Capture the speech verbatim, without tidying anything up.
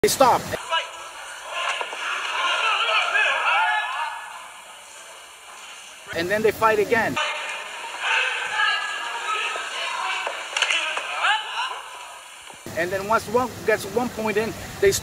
They stop. And then they fight again. And then once one gets one point in, they